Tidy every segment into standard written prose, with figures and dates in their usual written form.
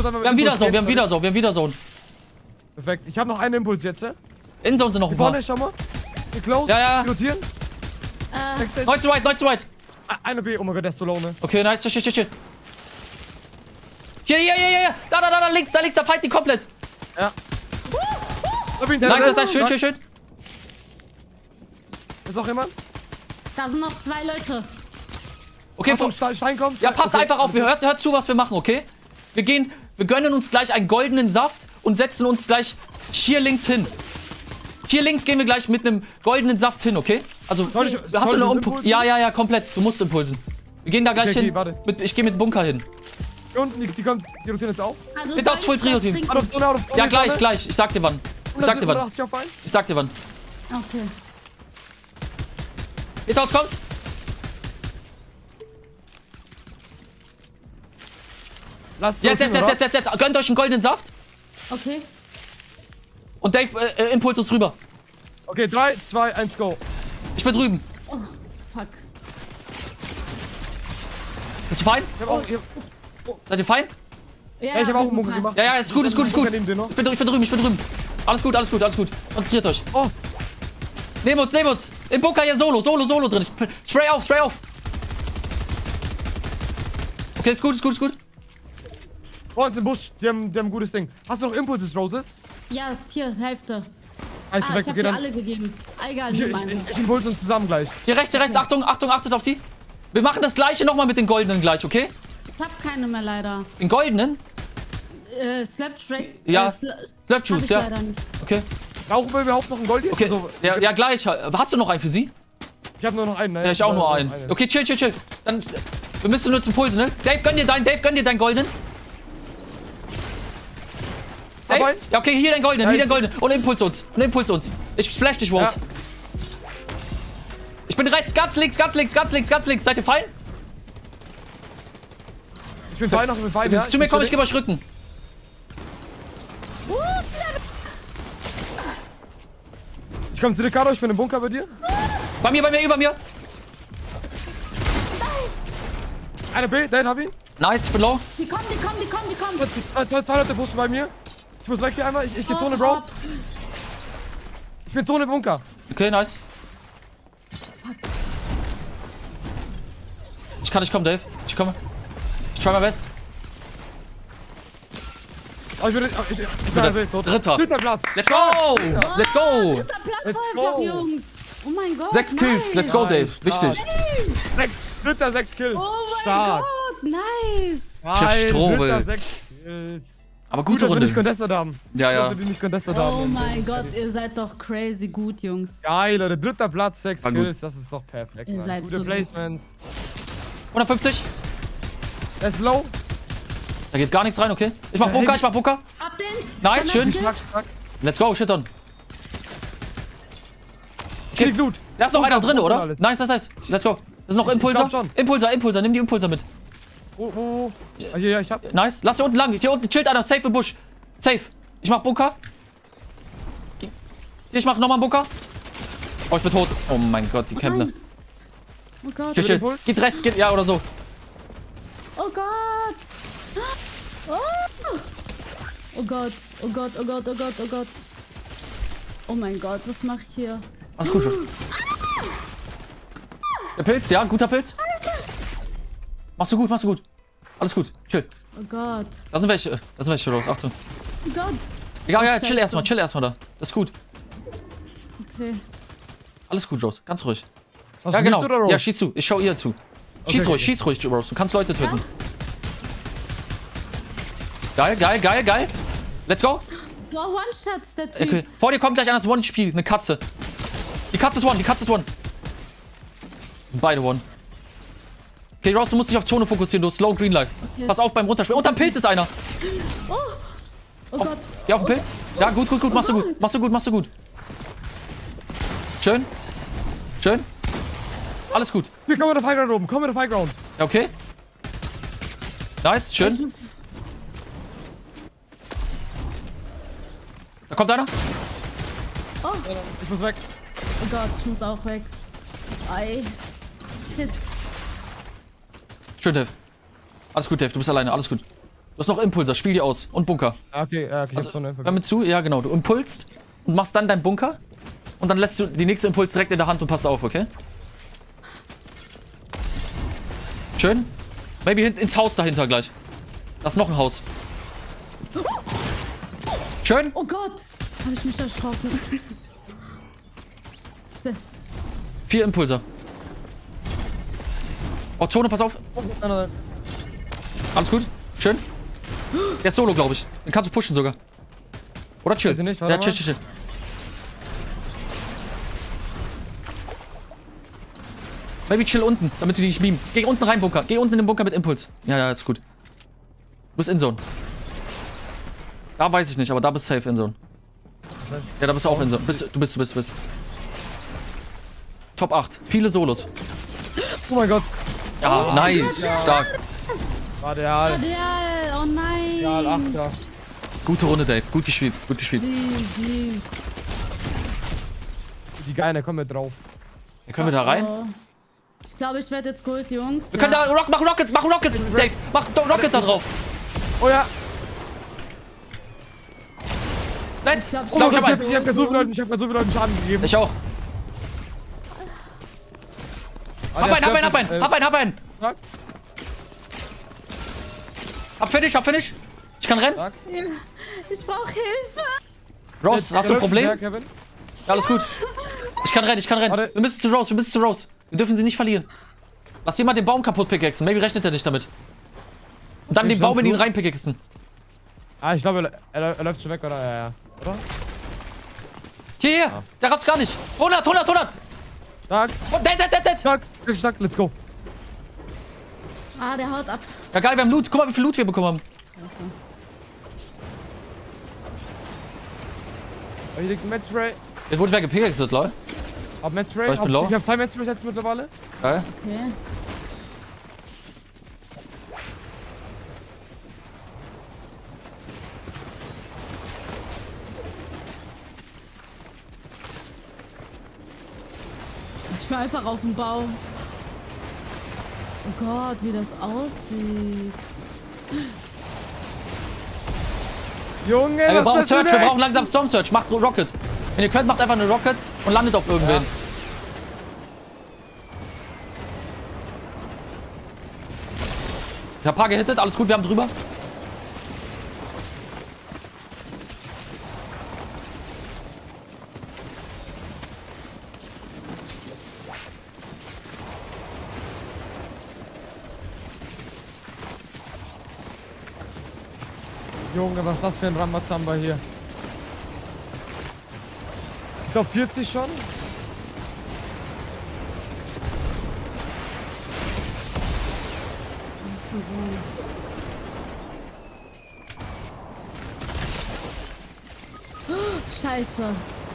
muss einfach Wir haben wieder Zone. Perfekt. Ich habe noch einen Impuls jetzt. In-Zone sind noch ein paar. Vorne, schau mal. Wir close. Ja. Rotieren. 19 right. Eine B. Oh mein Gott, der ist so low, ne? Okay, nice. Chill. Hier. Da links, da fight die komplett. Ja. Nice, schön. Ist auch jemand? Da sind noch 2 Leute. Okay, Stein kommt. ja, passt einfach auf. Hört zu, was wir machen, okay? Wir gönnen uns gleich einen goldenen Saft und setzen uns gleich hier links hin. Hier links gehen wir gleich mit einem goldenen Saft hin, okay? Also, hast du eine Impuls? Ja, komplett. Du musst impulsen. Wir gehen da gleich hin. Warte. Ich gehe mit Bunker hin. Hier unten, die rotieren jetzt auch. Also Bitte aufs Full-Trio-Team. Ja, gleich. Ich sag dir wann. Ich sag dir wann. Okay. Hitouts kommt. Jetzt. Gönnt euch einen goldenen Saft. Okay. Und Dave, Impuls uns rüber. Okay, 3, 2, 1, go. Ich bin drüben. Oh, fuck. Bist du fein? Ich hab auch, Seid ihr fein? ich hab auch einen Bunker gemacht. Ja, ist gut. Ich bin drüben. Alles gut. Konzentriert euch. Oh. Nehmen uns. Im Bunker hier Solo drin. Spray auf. Okay, ist gut. Vor uns im Busch, die haben ein gutes Ding. Hast du noch Impulses, Roses? Ja, hier, Hälfte. Ich hab dir alle gegeben. Egal, nimm einfach. Ich impulse uns zusammen gleich. Hier rechts. Achtung, achtet auf die. Wir machen das gleiche nochmal mit den goldenen gleich, okay? Ich hab keine mehr leider. Den goldenen? Slapstrike. Ja, Slapjuice, ja. Leider nicht. Okay. Brauchen wir überhaupt noch einen Gold jetzt? Okay, ja, gleich. Hast du noch einen für sie? Ich hab nur noch einen, ne? Ja, ich auch nur einen. Okay, chill. Dann, wir müssen nur zum Pulsen, ne? Dave, gönn dir deinen goldenen. Dave? Ja, okay, hier dein goldenen. Und impuls uns. Ich splash dich, Rose. Ja. Ich bin rechts, ganz links. Seid ihr fein? Ich bin fein, ja. Zu mir komm, ich gebe euch Rücken. Ich komm zu Ricardo, ich bin im Bunker bei dir. Bei mir, über mir. Eine B, den hab ich. Nice, ich bin low. Die kommen. Zwei Leute pushen bei mir. Ich muss weg hier einmal. Ich geh Zone, Bro. Ich bin Zone Bunker. Okay, nice. Ich kann nicht kommen, Dave. Ich komme. Ich try my best. Oh, ich bin tot. Dritter Platz. Let's go! Dritter Platz einfach, Jungs. Oh mein Gott. 6 Kills. Let's go, Dave. Wichtig. 6 Kills. Oh mein Stark. Gott, nice. Chef Strobel. 6 Kills. Aber gute Runde. Dass wir nicht contestet haben. Ja. Oh mein Gott, ihr seid doch crazy gut, Jungs. Geil, Leute. Dritter Platz, 6 War Kills. gut. Das ist doch perfekt. Ihr seid Gute so Placements. 150. Er ist low. Da geht gar nichts rein, okay? Ich mach Bunker. Hab den. Nice, schön. Stark. Let's go, shit on. Okay. Loot. Da ist noch einer drin, oder? Alles. Nice. Let's go. Das ist noch Impulser. glaub schon. Impulser. Nimm die Impulser mit. Wo? Hier, ich hab. Nice. Lass hier unten lang. Hier unten chillt einer. Safe im Busch. Safe. Ich mach Bunker. Hier, ich mach nochmal einen Bunker. Oh, ich bin tot. Oh mein Gott, die Kämpfer. Oh Gott. Chill. Geht rechts, ja, oder so. Oh Gott. Oh Gott. Oh mein Gott, was mach ich hier? Alles gut. Der Pilz, ja, guter Pilz. Machst du gut. Alles gut, chill. Oh Gott. Da sind welche los, Achtung. Oh Gott. Egal, ja, chill erstmal da. Das ist gut. Okay. Alles gut, Rose, ganz ruhig. Hast Ja, du genau. nichts oder Rose? Ja, schieß zu. Ich schau ihr zu. Schieß ruhig, Rose. Du kannst Leute töten. Geil. Let's go. Du One-Shots, der Typ. Okay. Vor dir kommt gleich einer, das One-Spiel. Eine Katze. Die Katze ist One. Beide One. Okay, Rose, du musst dich auf Zone fokussieren. Du hast Slow Green Life. Okay. Pass auf beim Runterspielen. Unterm Pilz ist einer. Oh Gott. Ja, auf dem Pilz. Ja, gut. Machst du gut. Schön. Alles gut. Wir kommen auf Highground oben. Ja, okay. Nice, schön. Da kommt einer. Oh Ich muss weg. Gott, ich muss auch weg. Ei. Shit. Schön, Dave. Alles gut, Dave. Du bist alleine. Alles gut. hast noch Impulser, spiel die aus. Und Bunker. Okay, ich hab so eine. Hör mir zu, ja genau. Du impulst und machst dann deinen Bunker. Und dann lässt du die nächste Impuls direkt in der Hand und passt auf, okay? Schön. Maybe ins Haus dahinter gleich. Da ist noch ein Haus. Schön. Oh Gott, habe ich mich erschrocken. 4 Impulse. Oh, Zone, pass auf. Alles gut. Schön. Der ist solo, glaube ich. Den kannst du pushen sogar. Oder chill. Weiß ich nicht, Ja, warte chill. Maybe chill unten, damit du die nicht beamen. Geh unten rein, Bunker. Geh unten in den Bunker mit Impuls. Ja, ist gut. Du bist in Zone. Da weiß ich nicht, aber da bist du safe in Zone. Ja, da bist du auch in Zone. Du bist. Top 8. Viele Solos. Oh mein Gott. Ja, nice. Stark. War der Aal. Oh nein. Ja, 8, ja. Gute Runde, Dave. Gut gespielt. Lieb. Die Geine, komm mit drauf. Hier können wir da rein. Oh. Ich glaube, ich werde jetzt Gold, Jungs. Wir können da mach Rocket, Dave. Mach Rocket da drauf. Oh ja. Nein, Ich glaub, ich hab einen. Ich hab grad so viele Leuten Schaden gegeben. Ich auch. Hab einen. Zack, Hab Finish. Ich kann rennen. zack. Ich brauche Hilfe. Rose, hast du ein Problem? Ja, Ja, Kevin. alles gut. Ich kann rennen. Warte. Wir müssen zu Rose. Wir dürfen sie nicht verlieren. Lass jemand den Baum kaputt pickaxen. Maybe rechnet er nicht damit. Und dann Ich den Baum in ihn schon. rein pickaxen. Ah, ich glaube, er läuft schon weg, oder? Ja. Oder? Hier. Der rafft's gar nicht. 100. Zack, Und dead. zack, zack, let's go. Ah, der haut ab. Ja, geil, wir haben Loot. Guck mal, wie viel Loot wir bekommen haben. Oh, hier liegt ein Metspray. Jetzt wurde wer gepickaxet, lol. Hab Metspray. Oh, ich bin low. Ich hab 2 Metsprays jetzt mittlerweile. Geil. Okay. Ich war einfach auf dem Baum. Oh Gott, wie das aussieht. Junge, Ja, wir was brauchen ist das Search, für wir ein brauchen langsam Storm Search. Macht Rocket. Wenn ihr könnt, macht einfach eine Rocket und landet auf irgendwen. Ich hab ein paar gehittet, alles gut, wir haben drüber. Junge, was ist das für ein Ramazamba hier? Ich glaube 40 schon. Scheiße.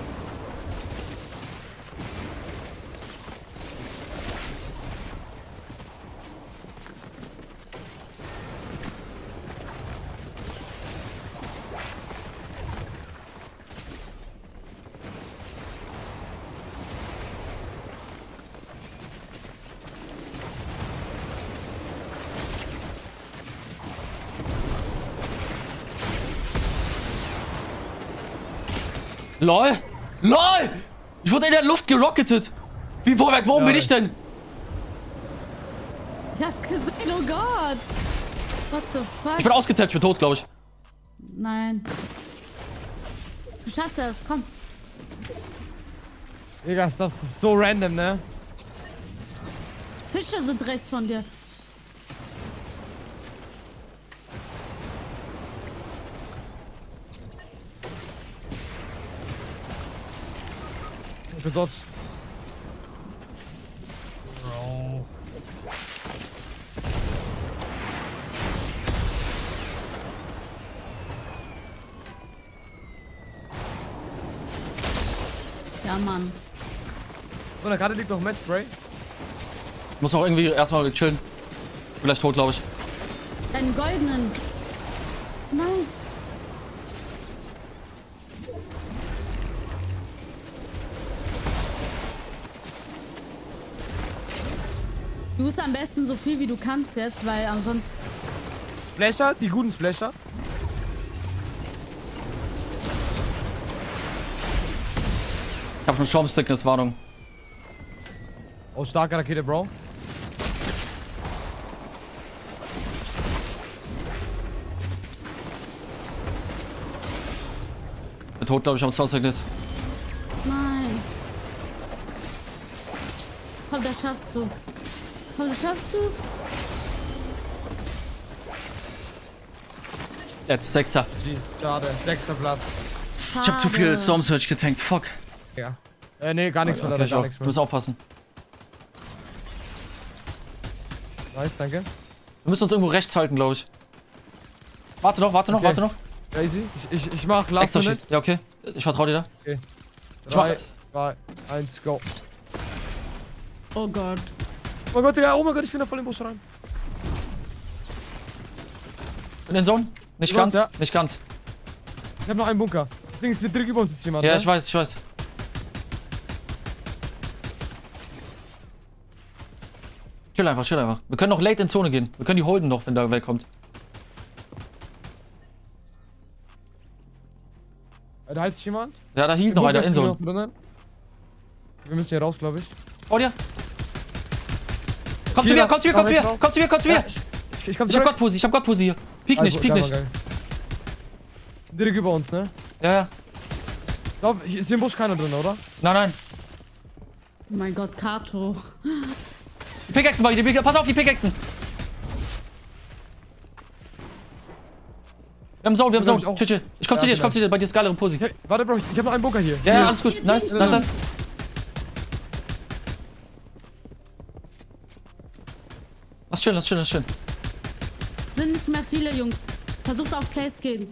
LOL! LOL! Ich wurde in der Luft gerocketet! Wie, wo Ja, bin ich denn? Ich hab's gesehen, oh Gott. What the fuck? Ich bin ausgetappt, ich bin tot, glaube ich. Nein. Du schaffst das, komm. Digga, das ist so random, ne? Fische sind rechts von dir. Ich bin dort. Ja, Mann. So, in der Karte liegt noch Metspray. Muss auch irgendwie erstmal chillen. Vielleicht tot, glaube ich. Deinen goldenen. Nein. Du bist am besten so viel wie du kannst jetzt, weil ansonsten Splasher, die guten Splasher. Ich hab eine Storm-Sickness, Warnung. Oh, starke Rakete, Bro. Bin tot, glaube ich, am Storm-Sickness. Nein. Komm, das schaffst du. Komm, das schaffst du. Jetzt, 6. Jeez, schade. 6. Platz. Ich hab zu viel Storm Surge getankt. Fuck. Ja. Nee, gar nichts mehr, Okay, leider, ich gar auch. nichts Du mehr. musst aufpassen. Nice, danke. Wir müssen uns irgendwo rechts halten, glaube ich. Warte noch, warte noch, Okay. warte noch. Ja, easy. Ich mach Last Extra Minute. Shield. Ja, okay. Ich vertraue dir da. Okay. Ich mach- 3, 2, 1, go. Oh Gott. Oh Gott, Digga, oh mein Gott, ich bin da voll im Busch rein. In den Zone? Nicht Über ganz, uns, ja. nicht ganz. Ich hab noch einen Bunker. Das Ding ist direkt über uns jetzt jemand. Ja, ne? ich weiß, ich weiß. Chill einfach, chill einfach. Wir können noch late in Zone gehen. Wir können die holden noch, wenn da wer kommt. Da hält sich jemand. Ja, da hielt noch einer in Zone. Drinnen. Wir müssen hier raus, glaube ich. Vor dir. Komm zu mir, komm zu mir, komm zu mir, komm zu mir, komm zu mir. Ich komm Ich hab zurück. Gottpusi, ich hab Gottpusi hier. Piek nicht, piek nicht. Direkt über uns, ne? Ja, ja. Ich glaub, hier ist hier im Busch keiner drin, oder? Nein, nein. Oh mein Gott, Kato. Die Pickaxen bei dir, pass auf die Pickaxen. Wir haben Zone, wir haben Glaub ich Zone. auch. Chill, chill. Ich komm zu Ja, dir, ich komm zu dir. Bei dir ist geilere Pussy. Okay, warte, Bro, ich hab noch einen Bunker hier. Ja, ja, alles gut. Nice, nice, nice. Lass chillen, lass chillen, lass chillen. Sind nicht mehr viele, Jungs. Versucht auf Place gehen.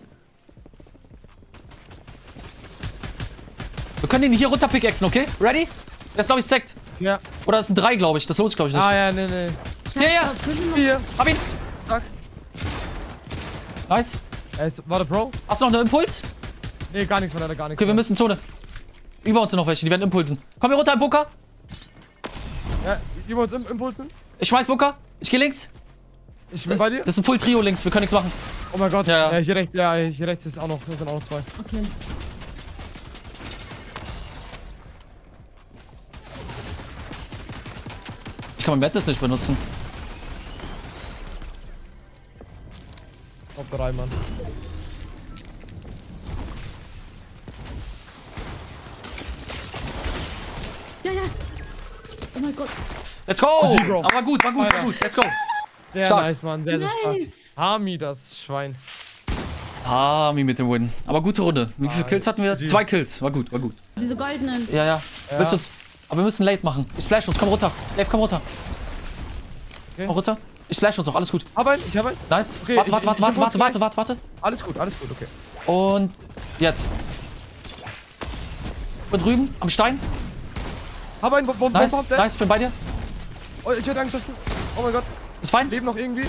Wir können den hier runter pickaxen, okay? Ready? Der ist, glaube ich, Sekt. Ja. Oder das sind 3, glaube ich. Das lohnt sich, glaube ich, nicht. Ah, ja, nee. Scheiße, ja. sind noch- Hier. Hab ihn. Zack. Nice. Warte, Bro. Hast du noch einen Impuls? Nee, gar nichts mehr, leider gar nichts Okay, wir mehr. müssen Zone. Über uns sind noch welche, die werden impulsen. Komm hier runter im Bunker. Ja, über uns Impulsen. Ich schmeiß Bunker. Ich geh links. Ich bin bei dir. Das ist ein Full Trio links. Wir können nichts machen. Oh mein Gott. Ja, ja. Hier rechts ist auch noch, hier sind auch noch 2. Okay. Ich kann mein Madness nicht benutzen. Top 3, Mann. Ja, ja. Oh mein Gott. Let's go. GG, Bro. Aber gut, war gut, war Alter. gut. Let's go. Sehr Stark. nice, Mann. Sehr, sehr stark. Nice. Hami, das Schwein. Hami mit dem Win. Aber gute Runde. Wie viele Kills hatten wir? Jeez. 2 Kills. War gut, war gut. Diese goldenen. Ja, ja. Willst du uns... Aber wir müssen late machen. Ich splash uns. Komm runter. Dave, komm runter. Okay. Komm runter. Ich splash uns auch. Alles gut. Ich hab einen. Nice. Okay, Warte. Alles gut, okay. Und jetzt. Hier drüben, am Stein. Hab einen Nice, Bomb, nice, bin bei dir. Oh, ich hätte Angst, dass du... Oh mein Gott. Ist fein. Leben noch irgendwie.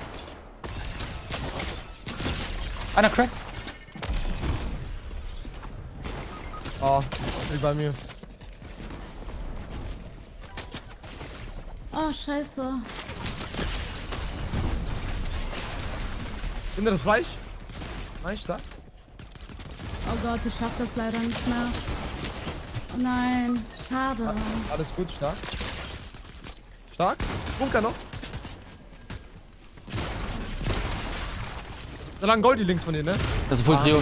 Einer crack. Oh, ist bei mir. Oh, scheiße. Sind das Fleisch? Nice, stark. Oh Gott, ich schaff das leider nicht mehr. Oh nein, schade. Alles gut, stark. Stark. Bunker noch. Da lag ein Goldie links von dir, ne? Das ist Full Trio.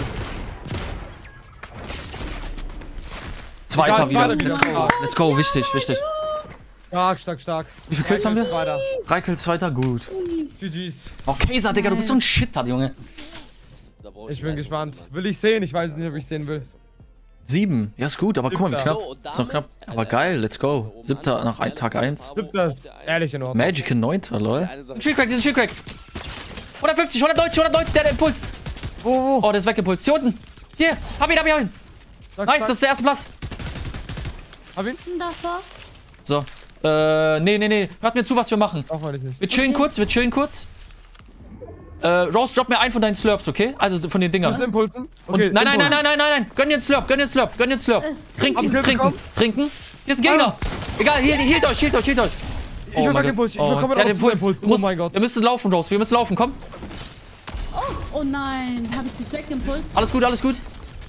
Zweiter Egal, wieder. zweiter wieder. Let's go. Let's go. Wichtig, wichtig. Stark. Wie viele Kills haben wir? Weiter. 3 Kills, zweiter. Gut. GG's. Oh, Kaiser, Digga, du bist so ein Shitter, Junge. Ich bin gespannt. Will ich sehen? Ich weiß nicht, ob ich sehen will. 7. Ja, ist gut, aber guck mal, wie Siebter. knapp. Ist noch knapp. Aber geil, let's go. 7. nach Tag 1. Das ist ehrlich in Ordnung. Magic in 9. Lol. Shieldcrack, diesen Shieldcrack. 150, 190, der hat impulst. Wo? Oh, der ist weggepulst. Hier unten. Hier, hab ihn. Stark, Nice, das ist der erste Platz. Hab ihn? Davor? So. Nee. Hört mir zu, was wir machen. Auch mal nicht. Wir chillen kurz. Rose, drop mir einen von deinen Slurps, okay? Also von den Dingern. Was ist Impulsen? Und, Okay, nein. Impuls. Gönn dir einen Slurp. Trinken. Kill bekommen? Hier ist ein Gegner. Egal, hielt euch. Ich will mein gar Gott. Impuls. Ich Oh, will kommen der auf Impuls. Impuls. Oh Muss, mein Gott. Wir müssen laufen, Rose. Wir müssen laufen, komm. Oh nein, habe ich dich wegimpulst? Alles gut, alles gut.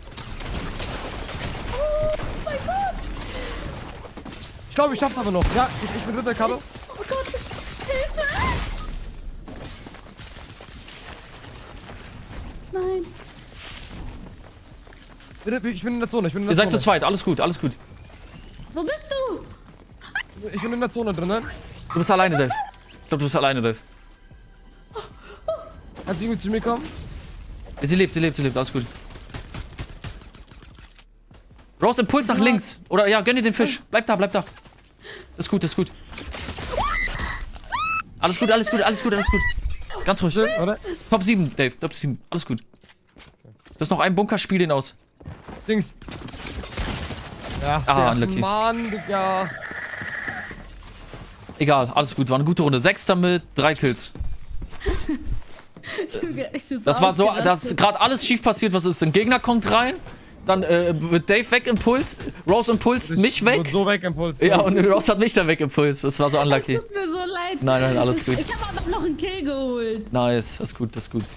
Oh mein Gott. Ich glaube, ich schaff's aber noch. Ja, ich bin drin der Kabel. Oh Gott, Hilfe. Nein. Bitte, ich bin in der Zone, ich bin in Ihr der seid zu Zone. zweit, alles gut, alles gut. Wo bist du? Ich bin in der Zone drin, ne? Du bist alleine, Dave. Ich glaube, du bist alleine, Dave. Kannst du irgendwie zu mir kommen? Sie lebt, alles gut. Rose, Impuls nach links. Oder ja, gönn dir den Fisch. Bleib da, bleib da. Das ist gut, das ist gut. Alles gut, alles gut, alles gut, alles gut. Ganz ruhig. Oder? Top 7, Dave, Top 7. Alles gut. Du hast noch einen Bunker, spiel den aus. Dings. Ja, unlucky. Mann, Digga. Egal, alles gut. War eine gute Runde. 6. mit 3 Kills. Das war so, dass gerade alles schief passiert, was ist. Ein Gegner kommt rein, dann wird Dave wegimpulst, Rose impulst mich weg. So Wegimpuls. Ja, und Rose hat mich dann wegimpulst. Das war so unlucky. Tut mir so leid. Nein, nein, alles gut. Ich habe aber noch einen Kill geholt. Nice, das ist gut, das ist gut.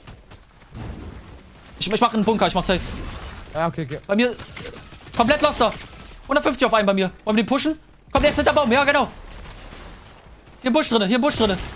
Ich mach einen Bunker, ich mach safe. Ja, okay. Bei mir, komplett lost da. 150 auf einen bei mir. Wollen wir den pushen? Komm, der ist hinter Baum, ja genau. Hier im Busch drinne, hier im Busch drinne.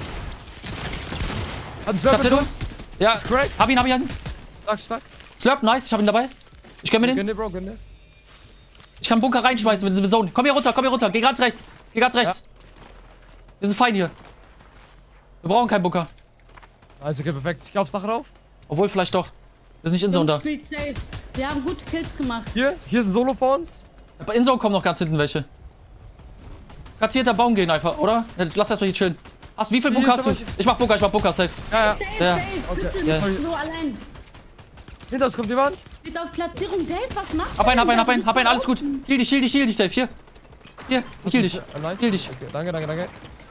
Kannst du? Ja, Crack. hab ihn. Stark. Slurp, nice, ich hab ihn dabei. Ich gönn mir den. Gönn dir, Bro, gönn dir. Ich kann einen Bunker reinschmeißen mit dieser Zone. Komm hier runter. Geh ganz rechts. Wir sind fein hier. Wir brauchen keinen Bunker. Also, okay, perfekt. Ich geh aufs Dach rauf. Obwohl, vielleicht doch. Wir sind nicht in Zone da. Spielt safe. Wir haben gute Kills gemacht. Hier ist ein Solo vor uns. Aber in Zone kommen noch ganz hinten welche. Kannst hier hinter Baum gehen einfach, oder? Lass erstmal hier chillen. Wie viel Bunker hast du? Ich mach Bunker, safe. Ja. Dave, Okay. bitte Ja. nicht so allein. Hinter uns kommt jemand. Steht auf Platzierung. Dave, was machst Hab einen, alles gut. Heal dich, Dave, hier. Hier, ich heal dich. Nice. Heal dich. Okay, danke.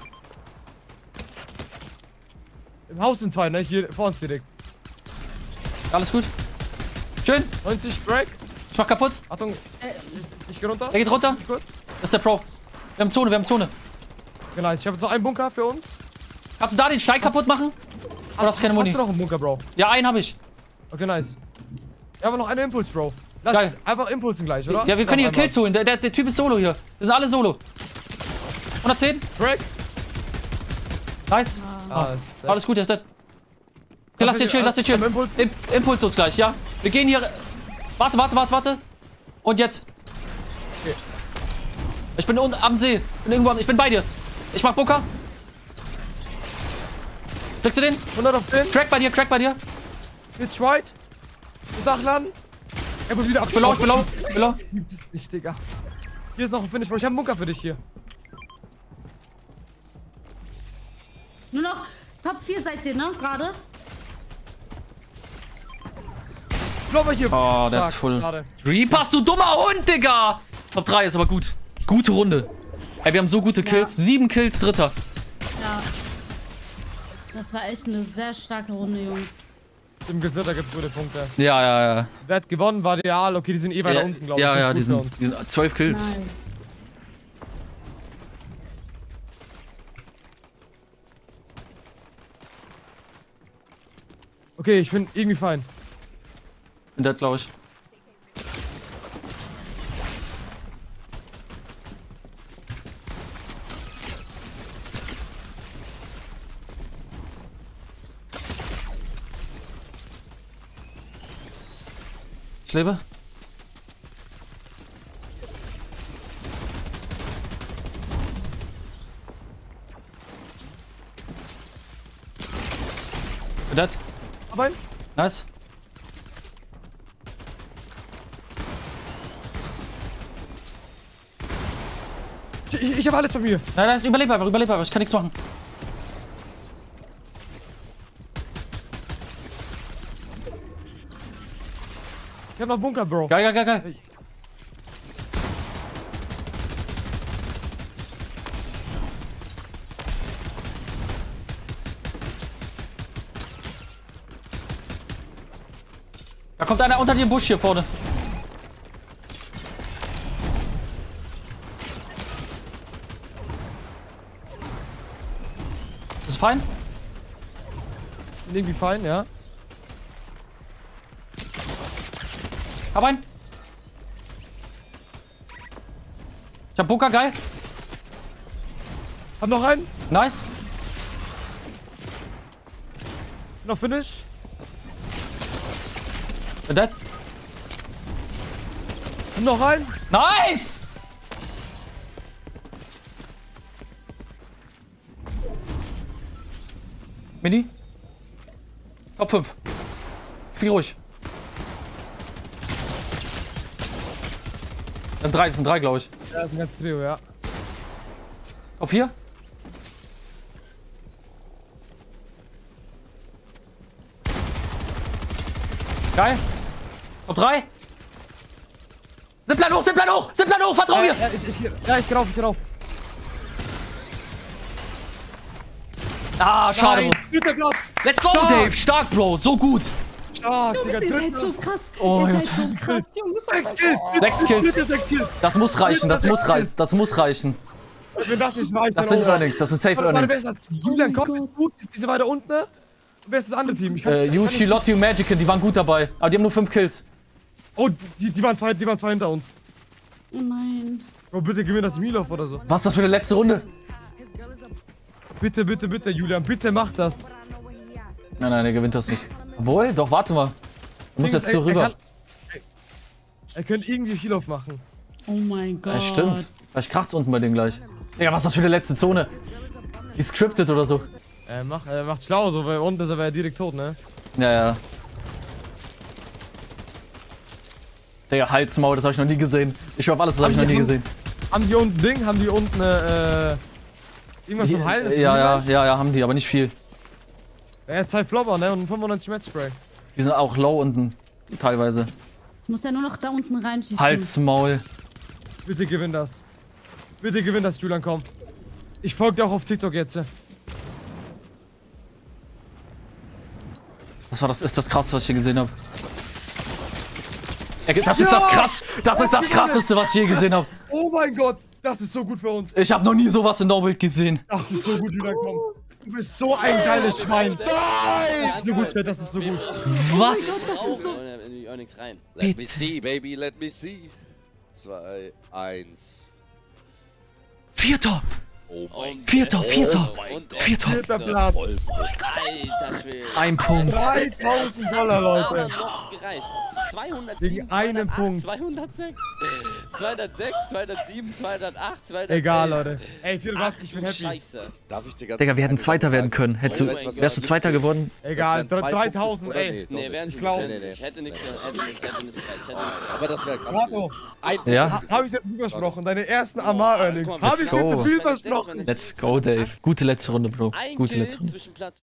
Im Haus sind zwei, ne? Hier vor uns direkt. Alles gut. Schön. 90 Break. Ich mach kaputt. Achtung. Ich geh runter. Der geht runter. Gut. Das ist der Pro. Wir haben Zone. Genau, ich habe so einen Bunker für uns. Kannst du da den Stein kaputt machen? Oder hast du keine Muni? Hast du noch einen Bunker, Bro? Ja, einen habe ich. Okay, nice. Ja, aber noch einen Impuls, Bro. Geil. Einfach impulsen gleich, oder? Ja, wir können hier Einmal. Kills holen. Der Typ ist solo hier. Wir sind alle solo. 110. Break. Nice. Ist Alles gut, der ist dead. Okay, lass den chillen. Impuls. Impuls uns gleich, ja. Wir gehen hier. Warte. Und jetzt. Okay. Ich bin am See. Ich bin bei dir. Ich mach Bunker. Kriegst du den? 100 auf 10. Crack bei dir. Jetzt Schweit. Nachladen. Er muss wieder ab. Below. Das gibt es nicht, Digga. Hier ist noch ein Finish, Bro. Ich habe einen Bunker für dich hier. Nur noch Top 4 seid ihr, ne? Gerade. Blobber hier. Oh, Stark, that's full. schade. Reapers, du dummer Hund, Digga. Top 3 ist aber gut. Gute Runde. Ey, wir haben so gute Kills. 7 Kills, dritter. Ja. Das war echt eine sehr starke Runde, Jungs. Im Gesitter gibt es gute Punkte. Ja. Wer hat gewonnen? War Real. Okay, die sind eh weiter unten, glaube ich. Das Ja, ist die gut für uns. sind 12 Kills. Nein. Okay, ich bin irgendwie fein. Bin dead, glaube ich. Ich lebe. Bin dead. Aber Nice. ich habe alles von mir. Nein, überleb einfach. Ich kann nichts machen. Ich habe noch Bunker, Bro. Geil. Da kommt einer unter dem Busch hier vorne. Ist fein? Bin irgendwie fein, ja. Hab einen. Ich hab Bunker, geil. Hab noch einen. Nice. Noch Finish. Bin dead. Hab noch einen. Nice! Mini? Top 5. Spiel ruhig. Das sind drei, glaube ich. Ja, das ist ein ganzes Trio, ja. Top 4. Geil. Top 3. Zipline hoch, vertrau mir! Ich geh rauf. Ah, schade. Nein, dritter Platz. Let's go, Stark. Dave. Stark, Bro. So gut. Stark, Digga, Ihr seid dritter. so krass. Oh, Ihr Gott. seid so krass, Jungs. 6 Kills. 6 Kills. 6 Kills. Das muss reichen, das muss reichen. Wenn das nicht reicht, Das dann sind auch. Earnings, das sind Safe Warte, wer Earnings. ist das? Julian mein kommt, ist Gott. gut. Die sind weiter unten. Und wer ist das andere Team? You, Shilotti und Magickin, die waren gut dabei. Aber die haben nur 5 Kills. Oh, die waren zwei hinter uns. Oh nein. Oh, bitte gewinn das Milov oder so. Was ist das für eine letzte Runde? Bitte, Julian, bitte mach das. Nein, der gewinnt das nicht. Obwohl, doch, warte mal. Du musst jetzt so rüber. Er könnte irgendwie Milov machen. Oh mein Gott. Ja, stimmt. Vielleicht kracht's unten bei dem gleich. Digga, was ist das für eine letzte Zone? Die ist scripted oder so. Macht schlau so, weil unten ist er direkt tot, ne? Ja. Digga, Halsmaul, das habe ich noch nie gesehen. Ich hoffe, alles, das habe ich noch nie gesehen. Haben die unten irgendwas zum Heilen? Ist Ja, haben die, aber nicht viel. Er hat 2 Flopper, ne? Und ein 95 Match Spray. Die sind auch low unten, teilweise. Ich muss ja nur noch da unten reinschießen. Halsmaul. Bitte gewinn das. Bitte gewinn das, Julian, komm. Ich folge dir auch auf TikTok jetzt. Ist das krass, was ich hier gesehen habe. Das ist das krass. Das ist das krasseste, was ich je gesehen habe. Oh mein Gott, das ist so gut für uns. Ich habe noch nie sowas in No-Build gesehen. Das ist so gut, Julian, komm. Du bist so ein geiles Schwein. Nein! So gut, Chat, das ist so gut. Was? In die Earnings rein. Let me see, baby, let me see. 2, 1. Vierter. Oh mein Vierter. Vierter Platz. Alter Schwede. 1 Punkt. $3000, Aber Leute. noch gereicht. 207, Wegen einem 208, Punkt. 206, 206, 207, 208, 211. Egal, Leute. Ey, 84, ich bin Ach, happy. Scheiße. Darf ich dir ganz Digga, wir Also, hätten Zweiter werden können. Wärst du Zweiter geworden? Egal, Das wären 3000, zwei ey. Nee, wären Ich sie glaube. nicht. Ich hätte nichts gereicht. Aber das wäre krass. Bravo. Ja. Habe ich jetzt viel versprochen. Deine ersten Amar-Earnings. Habe ich go. jetzt zu viel versprochen. Let's go, Dave. Gute letzte Runde, Bro. Ein Gute Kill letzte Runde. zwischen Platz